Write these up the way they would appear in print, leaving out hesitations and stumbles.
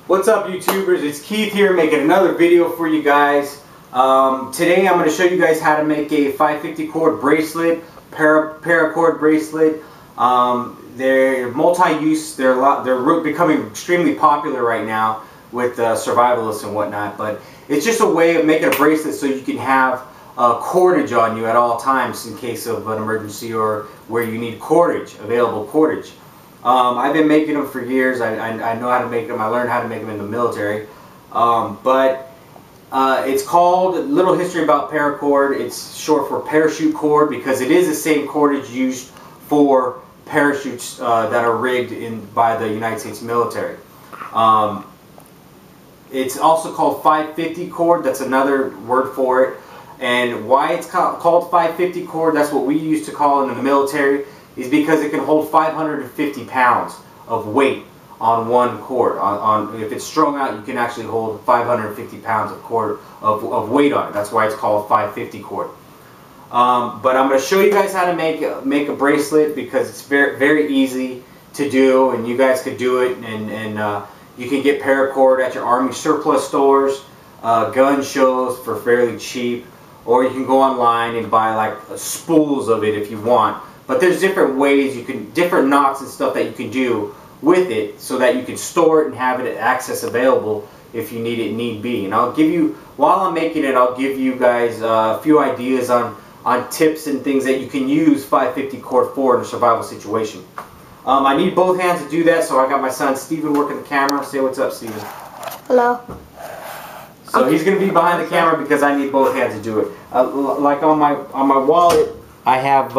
What's up, YouTubers? It's Keith here making another video for you guys. Today I'm going to show you guys how to make a 550 cord bracelet, paracord bracelet. They're multi-use. They're becoming extremely popular right now with survivalists and whatnot. But it's just a way of making a bracelet so you can have cordage on you at all times in case of an emergency or where you need cordage, available cordage. I've been making them for years. I know how to make them. I learned how to make them in the military. It's called Little History About Paracord. It's short for parachute cord because it is the same cordage used for parachutes that are rigged by the United States military. It's also called 550 cord. That's another word for it. And why it's called 550 cord, that's what we used to call it in the military, is because it can hold 550 pounds of weight on one cord. If it's strung out, you can actually hold 550 pounds of weight on it. That's why it's called 550 cord. But I'm going to show you guys how to make a bracelet because it's very easy to do, and you guys could do it. And you can get paracord at your Army surplus stores, gun shows for fairly cheap, or you can go online and buy like spools of it if you want. But there's different ways different knots and stuff that you can do with it so that you can store it and have it access available if you need be. And I'll give you, while I'm making it, I'll give you guys a few ideas on tips and things that you can use 550 cord for in a survival situation. I need both hands to do that, so I got my son Steven working the camera. Say what's up, Steven. Hello. So he's going to be behind the camera because I need both hands to do it. Like on my wallet, I have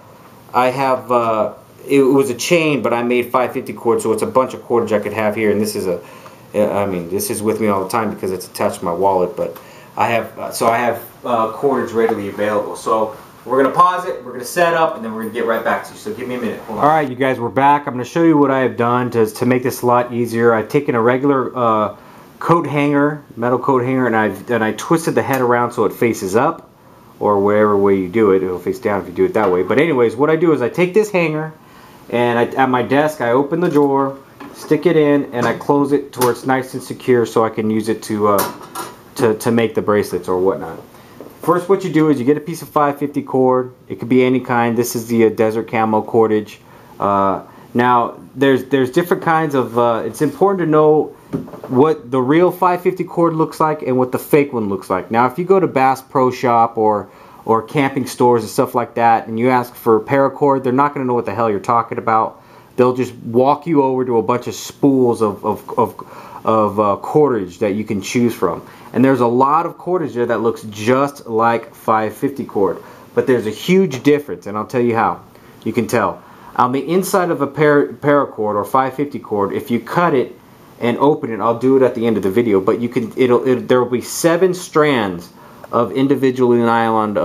it was a chain, but I made 550 cord, so it's a bunch of cordage I could have here. And this is this is with me all the time because it's attached to my wallet. But I have cordage readily available. So we're gonna pause it, we're gonna set up, and then we're gonna get right back to you. So give me a minute. Hold on. All right, you guys, we're back. I'm gonna show you what I have done to make this a lot easier. I've taken a regular coat hanger, metal coat hanger, and I twisted the head around so it faces up, or whatever way you do it. It'll face down if you do it that way. But anyways, what I do is I take this hanger, and at my desk I open the drawer, stick it in, and I close it to where it's nice and secure so I can use it to make the bracelets or whatnot. First, what you do is you get a piece of 550 cord. It could be any kind. This is the desert camo cordage. Now there's different kinds of it's important to know what the real 550 cord looks like and what the fake one looks like. Now if you go to Bass Pro Shop or camping stores and stuff like that and you ask for paracord, they're not going to know what the hell you're talking about. They'll just walk you over to a bunch of spools of cordage that you can choose from. And there's a lot of cordage there that looks just like 550 cord, but there's a huge difference, and I'll tell you how. You can tell. On the inside of a paracord or 550 cord, if you cut it and open it, I'll do it at the end of the video, but you can there will be 7 strands of individually nylon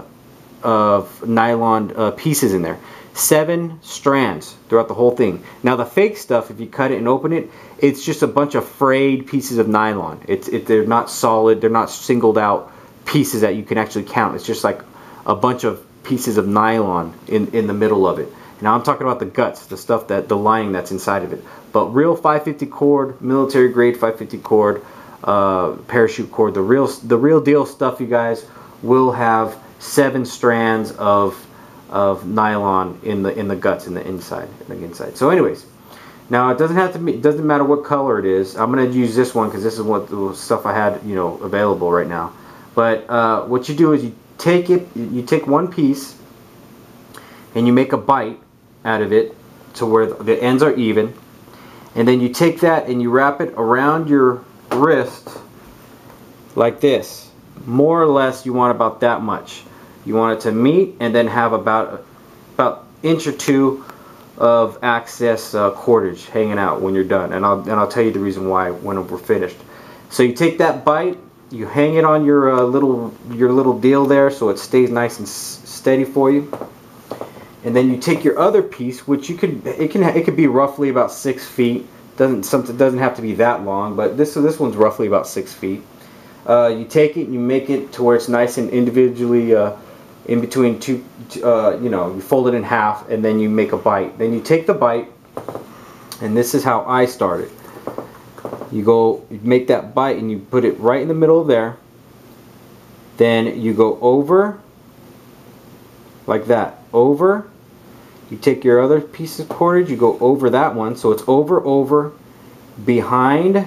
pieces in there. 7 strands throughout the whole thing. Now the fake stuff, if you cut it and open it, it's just a bunch of frayed pieces of nylon. They're not solid, they're not singled out pieces that you can actually count. It's just like a bunch of pieces of nylon in the middle of it. Now I'm talking about the guts, the stuff the lining that's inside of it. But real 550 cord, military grade 550 cord, parachute cord, the real deal stuff, you guys, will have 7 strands of nylon in the guts, in the inside. So anyways, now it doesn't matter what color it is. I'm going to use this one because this is what the stuff I had available right now. But what you do is you take one piece and you make a bite out of it to where the ends are even, and then you take that and you wrap it around your wrist like this. More or less, you want about that much. You want it to meet and then have about inch or 2 of excess cordage hanging out when you're done. And I'll tell you the reason why when we're finished. So you take that bite, you hang it on your little deal there so it stays nice and steady for you. And then you take your other piece, which it could be roughly about 6 feet. Doesn't have to be that long, but this one's roughly about 6 feet. You take it, you make it to where it's nice and individually in between two, you fold it in half, and then you make a bite. Then you take the bite, and this is how I started. you make that bite and you put it right in the middle there. Then you go over, like that, over. You take your other piece of cordage, you go over that one, so it's over, over, behind,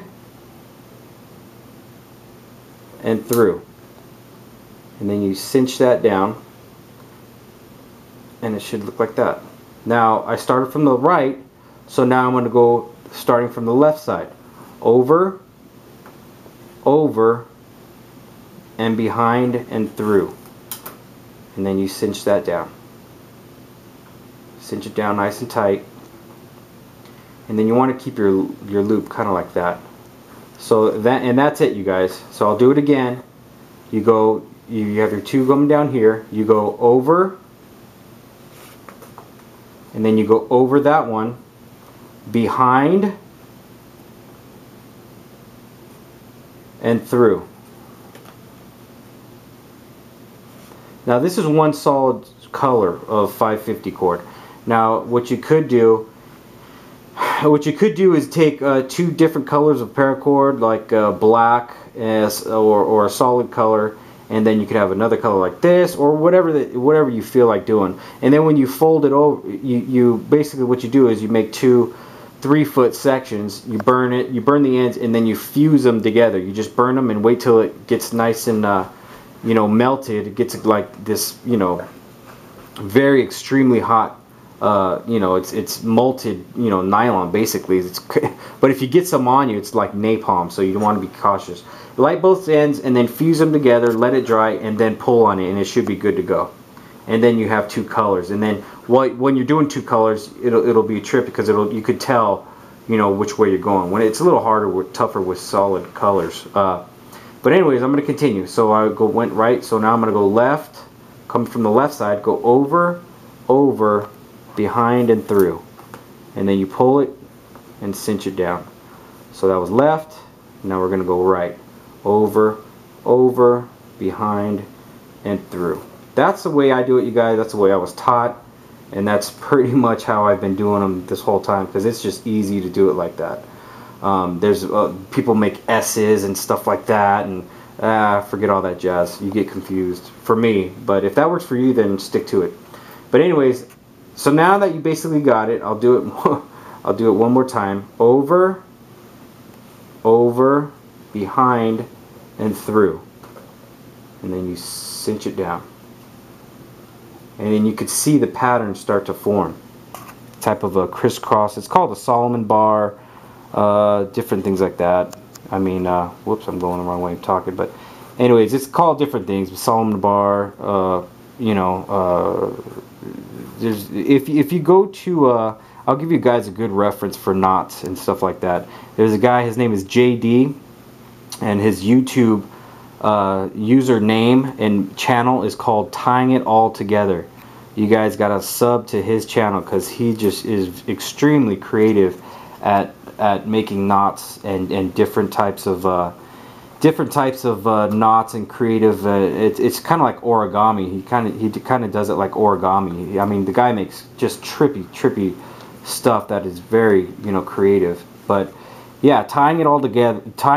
and through. And then you cinch that down, and it should look like that. Now, I started from the right, so now I'm going to go starting from the left side. Over, over, and behind and through. And then you cinch that down. Cinch it down nice and tight. And then you want to keep your loop kind of like that. So that's it, you guys. So I'll do it again. You have your two going down here. You go over, and then you go over that one, behind, and through. Now this is one solid color of 550 cord. Now what you could do is take two different colors of paracord, like black or a solid color, and then you could have another color like this, or whatever you feel like doing. And then when you fold it over, you basically what you do is you make two 3-foot sections. You burn the ends, and then you fuse them together. You just burn them and wait till it gets nice and melted. It gets like this, very extremely hot. It's molted, nylon basically. But if you get some on you, it's like napalm, so you want to be cautious. Light both ends and then fuse them together, let it dry, and then pull on it, and it should be good to go. And then you have two colors. And then when you're doing two colors, it'll be a trip, because you could tell, which way you're going. When it's a little harder, tougher with solid colors. But anyways, I'm going to continue. So I went right, so now I'm going to go left, come from the left side, go over, over, behind, and through. And then you pull it and cinch it down. So that was left. Now we're going to go right. Over, over, behind, and through. That's the way I do it, you guys. That's the way I was taught. And that's pretty much how I've been doing them this whole time, because it's just easy to do it like that. There's people make S's and stuff like that, and forget all that jazz. You get confused. For me, but if that works for you, then stick to it. But anyways, so now that you basically got it, I'll do it. I'll do it one more time. Over, over, behind, and through. And then you cinch it down. And then you could see the pattern start to form. Type of a crisscross. It's called a Solomon bar. Different things like that. I mean, whoops, I'm going the wrong way of talking. But anyways, it's called different things. Solomon bar. If you go to, I'll give you guys a good reference for knots and stuff like that. There's a guy, his name is JD, and his YouTube username and channel is called Tying It All Together. You guys got to sub to his channel, because he just is extremely creative at making knots and different types of knots and creative. It's kind of like origami. He kind of does it like origami. I mean, the guy makes just trippy stuff that is very creative. But yeah, tying it all together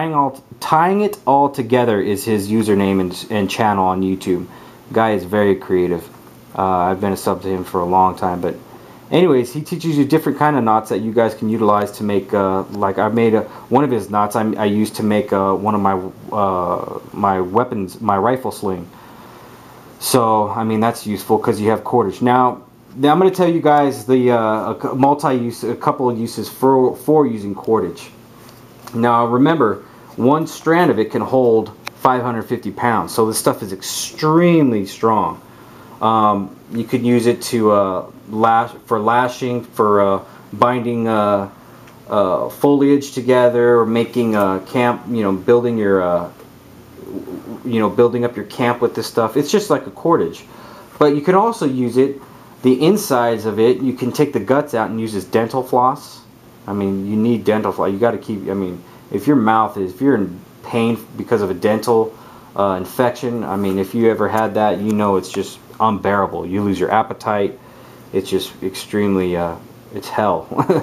is his username and channel on YouTube. The guy is very creative. I've been a sub to him for a long time. But anyways, he teaches you different kind of knots that you guys can utilize to make, like I made one of his knots I used to make one of my weapons, my rifle sling. So I mean, that's useful because you have cordage. Now I'm going to tell you guys the a couple of uses for using cordage. Now remember, one strand of it can hold 550 pounds, so this stuff is extremely strong. You could use it to lashing, for binding foliage together, or making camp, building your building up your camp with this stuff. It's just like a cordage. But you can also use it, the insides of it, you can take the guts out and use as dental floss. I mean, you need dental floss. You got to keep, I mean, if you're in pain because of a dental infection, I mean, if you ever had that, it's just unbearable. You lose your appetite. It's just extremely, it's hell.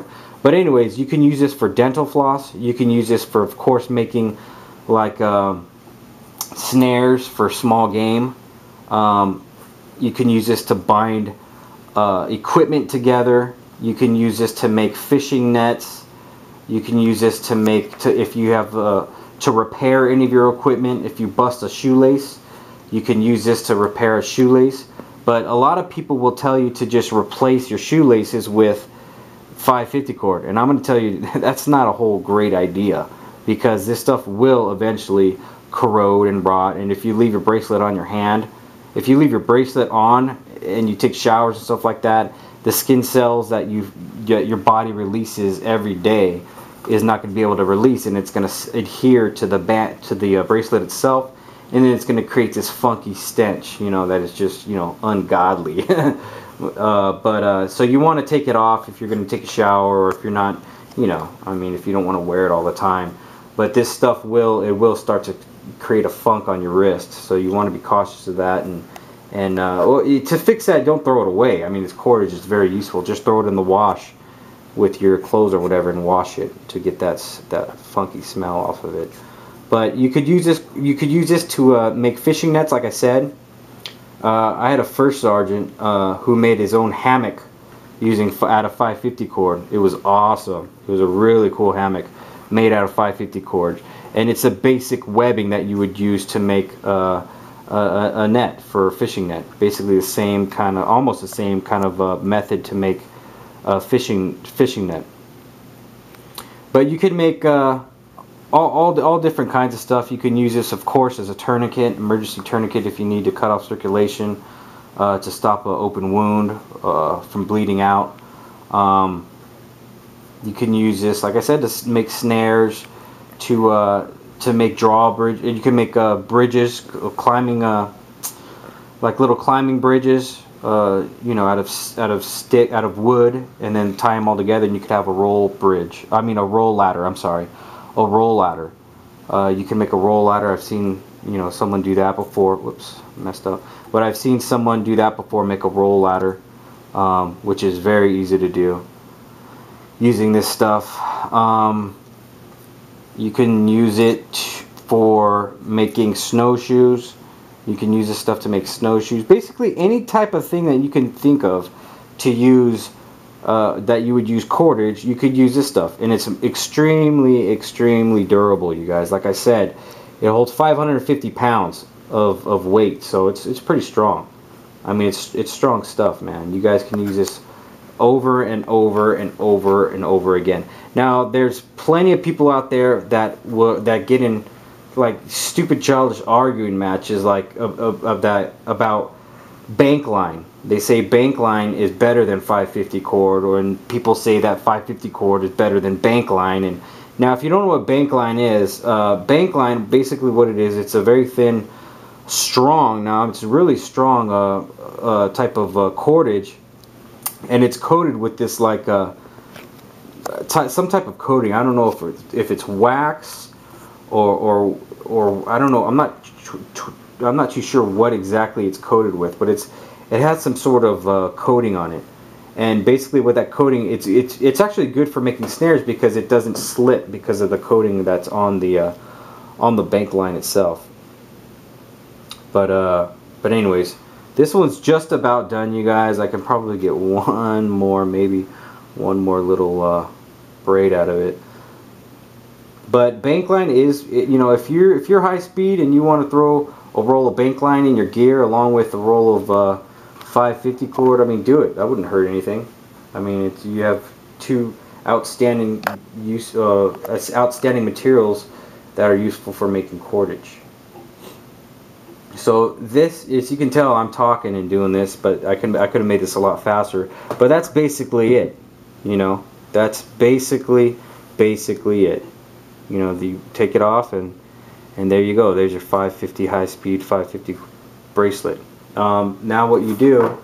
But anyways, you can use this for dental floss. You can use this for, of course, making like snares for small game. You can use this to bind equipment together. You can use this to make fishing nets. You can use this to make, if you have to repair any of your equipment. If you bust a shoelace, you can use this to repair a shoelace. But a lot of people will tell you to just replace your shoelaces with 550 cord, and I'm going to tell you that's not a whole great idea, because this stuff will eventually corrode and rot. And if you leave your bracelet on your hand, if you leave your bracelet on and you take showers and stuff like that, the skin cells that your body releases every day is not going to be able to release, and it's going to adhere to the bracelet itself, and then it's going to create this funky stench, you know, that is just, you know, ungodly. So you want to take it off if you're going to take a shower, or if you're not, you know, I mean, if you don't want to wear it all the time. But this stuff will start to create a funk on your wrist, so you want to be cautious of that. And to fix that, don't throw it away. I mean, this cordage is very useful. Just throw it in the wash with your clothes or whatever and wash it to get that funky smell off of it. But you could use this. You could use this to make fishing nets, like I said. I had a first sergeant who made his own hammock out of 550 cord. It was awesome. It was a really cool hammock made out of 550 cord, and it's a basic webbing that you would use to make a net for a fishing net. Basically the same kind of, almost the same kind of method to make a fishing net. But you could make all different kinds of stuff. You can use this, of course, as a tourniquet, emergency tourniquet, if you need to cut off circulation to stop an open wound from bleeding out. You can use this, like I said, to make snares, to make drawbridge. You can make bridges, climbing, like little climbing bridges, you know, out of wood, and then tie them all together, and you could have a roll ladder. I'm sorry. A roll ladder. You can make a roll ladder. I've seen, you know, someone do that before. Whoops, messed up. But I've seen someone do that before, make a roll ladder, which is very easy to do using this stuff. You can use it for making snowshoes. You can use this stuff to make snowshoes. Basically any type of thing that you can think of to use, that you would use cordage, you could use this stuff, and it's extremely durable, you guys. Like I said, it holds 550 pounds of weight, so it's pretty strong. I mean, it's strong stuff, man. You guys can use this over and over and over and over again. Now, there's plenty of people out there that get in like stupid childish arguing matches like about bank line. They say bank line is better than 550 cord, and people say that 550 cord is better than bank line. And now, if you don't know what bank line is, bank line, basically what it is, it's a very thin, strong, now it's really strong type of cordage, and it's coated with this like some type of coating. I don't know if it's wax or I don't know. I'm not too sure what exactly it's coated with, but it has some sort of coating on it. And basically with that coating, it's actually good for making snares because it doesn't slip because of the coating that's on the bank line itself. But anyways, this one's just about done, you guys. I can probably get maybe one more little braid out of it. But bank line is, you know, if you're high speed and you want to throw a roll of bank line in your gear along with a roll of 550 cord, I mean, do it. That wouldn't hurt anything. I mean, you have two outstanding materials that are useful for making cordage. So this, as you can tell, I'm talking and doing this, but I could have made this a lot faster. But that's basically it. You know, that's basically it. You know, you take it off, and there you go. There's your 550 high-speed 550 bracelet. Now what you do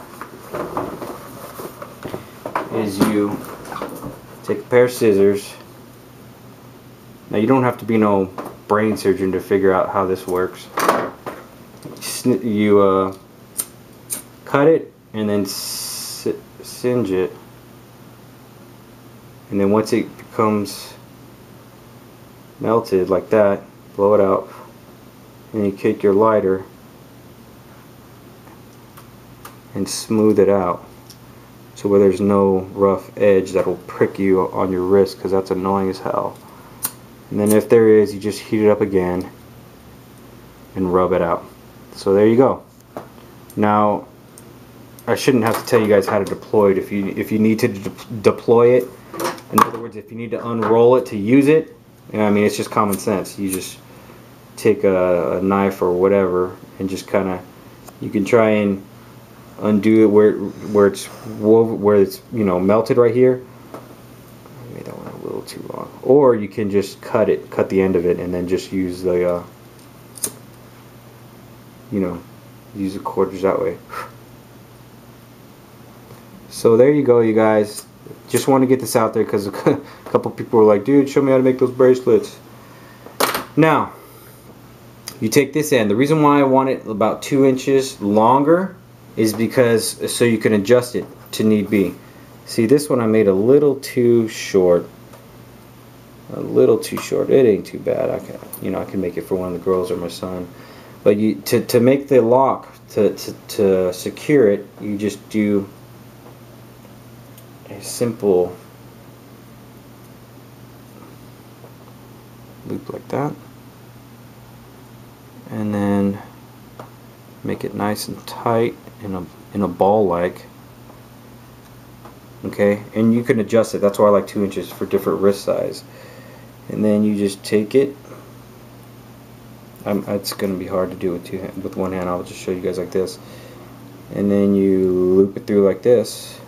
is you take a pair of scissors. Now you don't have to be no brain surgeon to figure out how this works. You cut it and then singe it And then once it becomes melted like that, blow it out, and you take your lighter and smooth it out so where there's no rough edge that'll prick you on your wrist, because that's annoying as hell. And then if there is, you just heat it up again and rub it out. So there you go. Now I shouldn't have to tell you guys how to deploy it. If you need to deploy it, in other words, if you need to unroll it to use it, I mean, it's just common sense. You just take a knife or whatever and just kind of, you can try and undo it where it's woven, where it's, you know, melted right here. I made that one a little too long. Or you can just cut the end of it, and then just use the you know, use the cordage that way. So there you go, you guys. Just want to get this out there because a couple people were like, dude, show me how to make those bracelets. Now, you take this end. The reason why I want it about 2 inches longer is because so you can adjust it to need be. See, this one I made a little too short. A little too short. It ain't too bad. I can make it for one of the girls or my son. But to make the lock, to secure it, you just do a simple loop like that, and then make it nice and tight in a ball like. Okay, and you can adjust it. That's why I like 2 inches for different wrist size. And then you just take it. It's going to be hard to do with one hand. I'll just show you guys like this. And then you loop it through like this.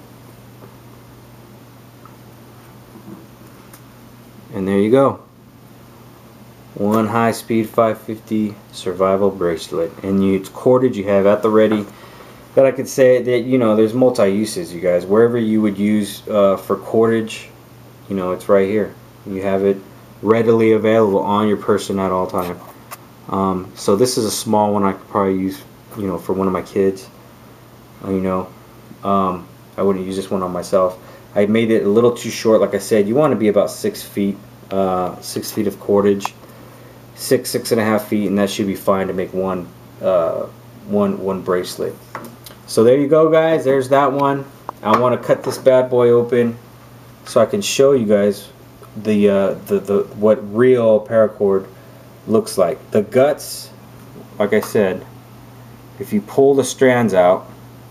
And there you go. One high-speed 550 survival bracelet. And it's cordage you have at the ready. But I could say that, you know, there's multi-uses, you guys. Wherever you would use for cordage, you know, it's right here. You have it readily available on your person at all time. So this is a small one I could probably use, you know, for one of my kids. You know, I wouldn't use this one on myself. I made it a little too short. Like I said, you want to be about 6 feet, 6 feet of cordage, 6.5 feet, and that should be fine to make one bracelet. So there you go, guys. There's that one. I want to cut this bad boy open so I can show you guys the what real paracord looks like. The guts, like I said, if you pull the strands out,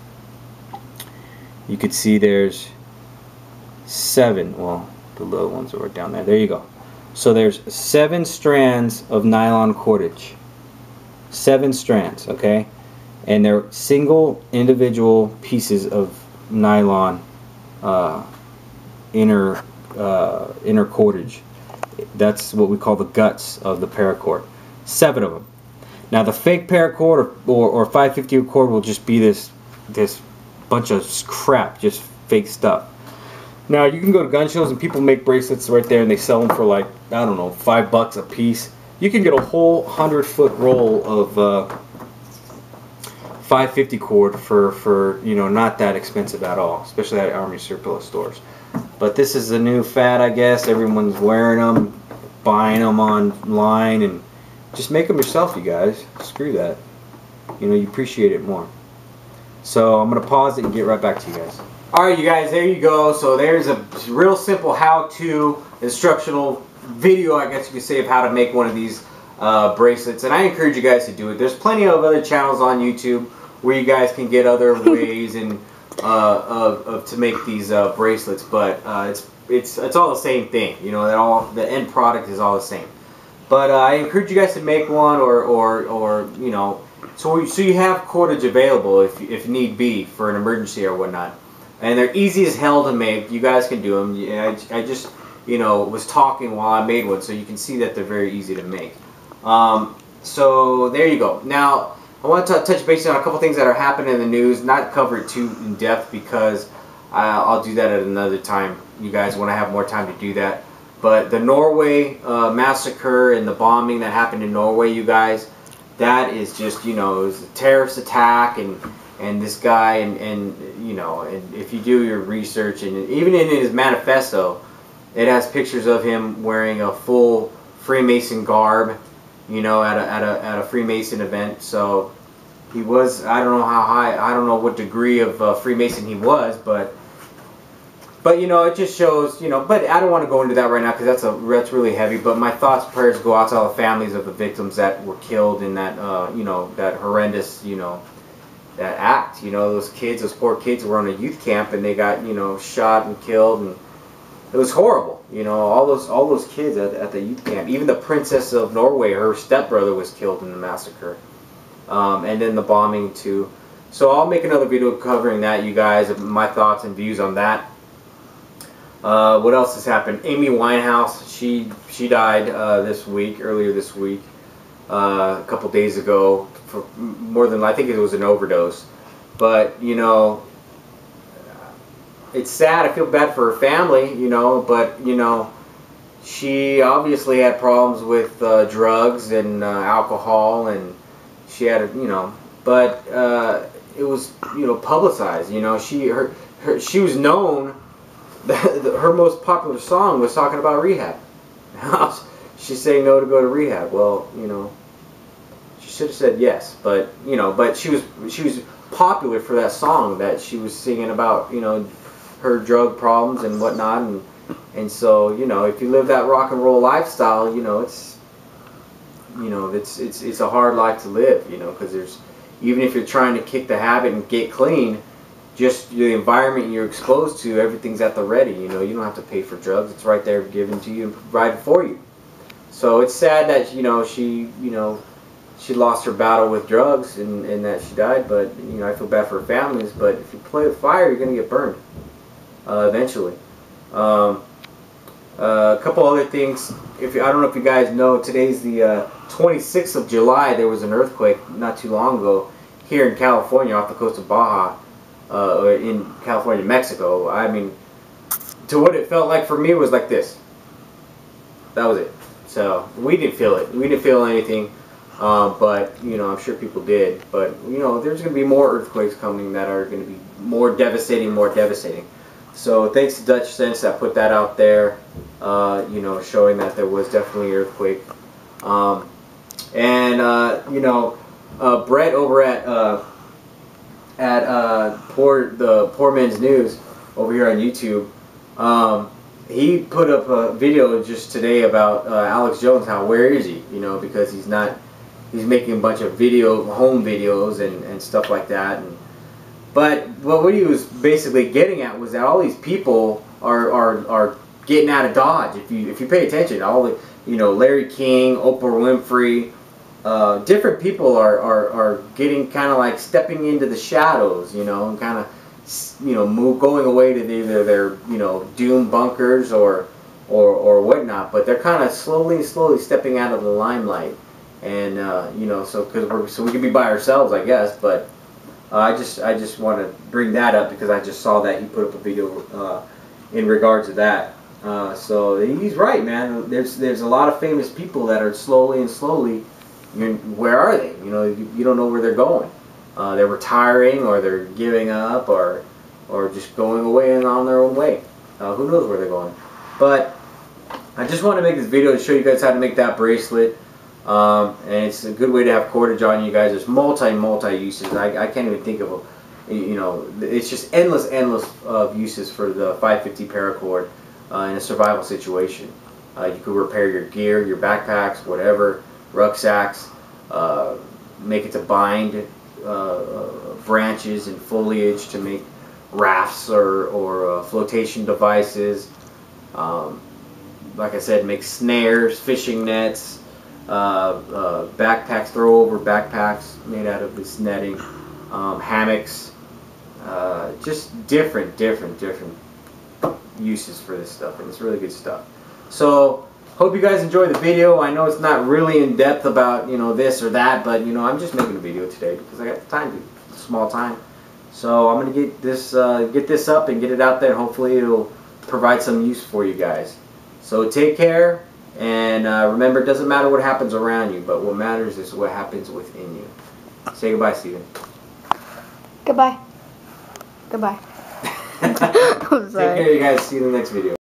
you could see there's 7. Well, the little ones are down there. There you go. So there's 7 strands of nylon cordage. 7 strands, okay? And they're single individual pieces of nylon inner cordage. That's what we call the guts of the paracord. 7 of them. Now the fake paracord or 550 cord will just be this bunch of crap, just fake stuff. Now you can go to gun shows and people make bracelets right there and they sell them for like, I don't know, $5 a piece. You can get a whole 100-foot roll of 550 cord for you know, not that expensive at all, especially at Army surplus stores. But this is the new fad, I guess. Everyone's wearing them, buying them online, and just make them yourself, you guys. Screw that. You know, you appreciate it more. So I'm gonna pause it and get right back to you guys. Alright, you guys, there you go. So there's a real simple how-to instructional video, I guess you could say, of how to make one of these bracelets. And I encourage you guys to do it. There's plenty of other channels on YouTube where you guys can get other ways and to make these bracelets, but it's all the same thing. You know, the end product is all the same. But I encourage you guys to make one, or you know, so you have cordage available if need be for an emergency or whatnot. And they're easy as hell to make. You guys can do them. Yeah, I just, you know, was talking while I made one, so you can see that they're very easy to make. So there you go. Now I want to touch base on a couple things that are happening in the news. Not cover it too in depth because I'll do that at another time, you guys, when I have more time to do that. But the Norway massacre and the bombing that happened in Norway, you guys, that is just, you know, it was a terrorist attack, and this guy, and you know, and if you do your research, and even in his manifesto, It has pictures of him wearing a full Freemason garb, you know, at a Freemason event. So he was, I don't know how high, I don't know what degree of Freemason he was, but you know, it just shows, you know, but I don't want to go into that right now because that's really heavy. But my thoughts, prayers go out to all the families of the victims that were killed in that, you know, that horrendous, you know, that act. You know, those kids, those poor kids were on a youth camp and they got, you know, shot and killed, and it was horrible. You know, all those kids at the youth camp. Even the Princess of Norway, her stepbrother was killed in the massacre, and then the bombing too. So I'll make another video covering that, you guys, my thoughts and views on that. What else has happened? Amy Winehouse, she died earlier this week, a couple days ago, for more than, I think it was an overdose. But, you know, it's sad. I feel bad for her family, you know, but, you know, she obviously had problems with drugs and alcohol, and she had, you know, but it was, you know, publicized. You know, she was known. Her most popular song was talking about rehab. She's saying no to go to rehab. Well, you know, she should have said yes, but you know, but she was popular for that song that she was singing about, you know, her drug problems and whatnot, and so, you know, if you live that rock and roll lifestyle, you know, it's a hard life to live, you know, because there's, even if you're trying to kick the habit and get clean, just the environment you're exposed to, everything's at the ready. You know, you don't have to pay for drugs; it's right there, given to you and provided for you. So it's sad that, you know, she lost her battle with drugs and that she died. But, you know, I feel bad for her families. But if you play with fire, you're gonna get burned eventually. A couple other things. I don't know if you guys know, today's the 26th of July. There was an earthquake not too long ago here in California, off the coast of Baja. In California, Mexico. I mean, to what it felt like for me was like this. That was it. So we didn't feel it. We didn't feel anything, but, you know, I'm sure people did. But, you know, there's going to be more earthquakes coming that are going to be more devastating, So thanks to Dutch Sense that put that out there, you know, showing that there was definitely an earthquake. You know, Brett over at the Poor Man's News over here on YouTube, he put up a video just today about Alex Jones. Where is he? You know, because he's making a bunch of home videos and stuff like that. But what he was basically getting at was that all these people are getting out of Dodge. If you pay attention, all the, you know, Larry King, Oprah Winfrey. Different people are getting kind of like stepping into the shadows, you know, and kind of, you know, going away to either their, you know, doom bunkers or whatnot. But they're kind of slowly stepping out of the limelight, and you know, so we can be by ourselves, I guess. But I just want to bring that up because I just saw that he put up a video in regards to that. So he's right, man. There's a lot of famous people that are slowly. Where are they? You know, you don't know where they're going. They're retiring, or they're giving up, or just going away and on their own way. Who knows where they're going? But I just want to make this video to show you guys how to make that bracelet. And it's a good way to have cordage on you guys. There's multi uses. I can't even think of a, you know, it's just endless of uses for the 550 paracord in a survival situation. You could repair your gear, your backpacks, whatever. Rucksacks, make it to bind branches and foliage to make rafts or flotation devices. Like I said, make snares, fishing nets, backpacks, throw over backpacks made out of this netting, hammocks, just different uses for this stuff, and it's really good stuff. So hope you guys enjoyed the video. I know it's not really in depth about, you know, this or that, but, you know, I'm just making a video today because I got time, small time. So I'm gonna get this up and get it out there, and hopefully it'll provide some use for you guys. So take care, and remember, it doesn't matter what happens around you, but what matters is what happens within you. Say goodbye, Steven. Goodbye. I'm sorry. Take care, you guys. See you in the next video.